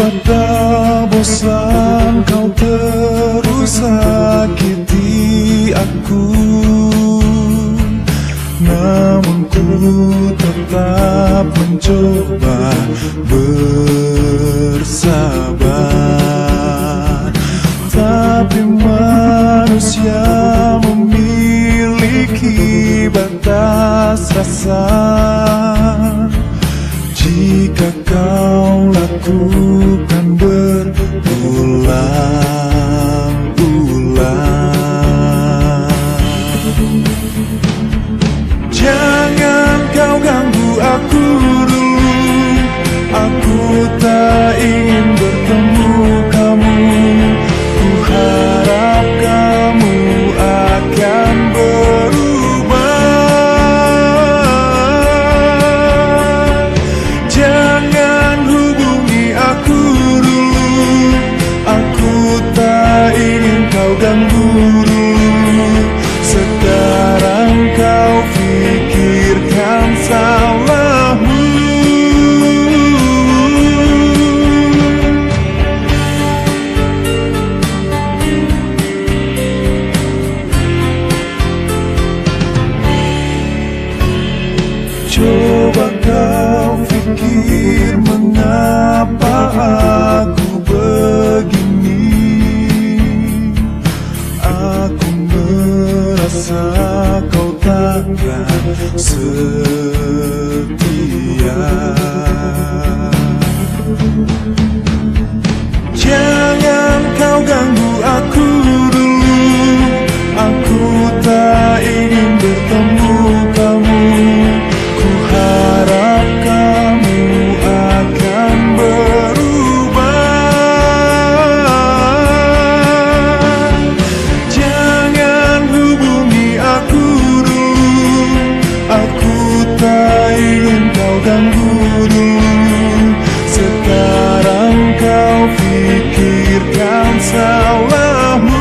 tak bosan kau terus sakiti aku, namun ku tetap mencoba bersabar. Tapi manusia memiliki batas rasa. Jika kau lakukan berulang-ulang, jangan kau ganggu aku dulu. Aku tak ingin bertemu kamu. Ku harap kamu akan berubah. Jangan hubungi aku dulu. Aku tak ingin kau ganggu dulu. Sekarang kau pikirkan salahmu. Coba kau pikir mengapa aku begini. Aku merasa kau takkan setia. Jangan kau ganggu aku dulu. Aku tak ingin bertemu kamu. Ku harap kamu akan berubah. Jangan hubungi aku dulu. Aku tak ingin kau ganggu dulu. Sekarang kau pikirkan salahmu.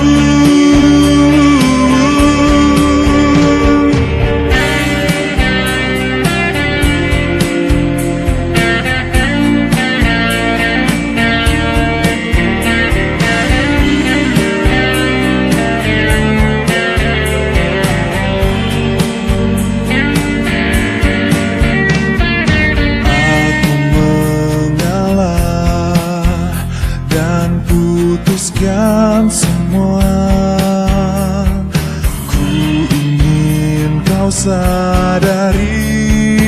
Putuskan semua. Ku ingin kau sadari.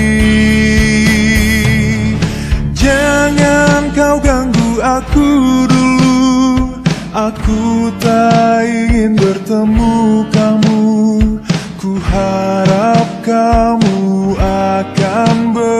Jangan kau ganggu aku dulu. Aku tak ingin bertemu kamu. Ku harap kamu akan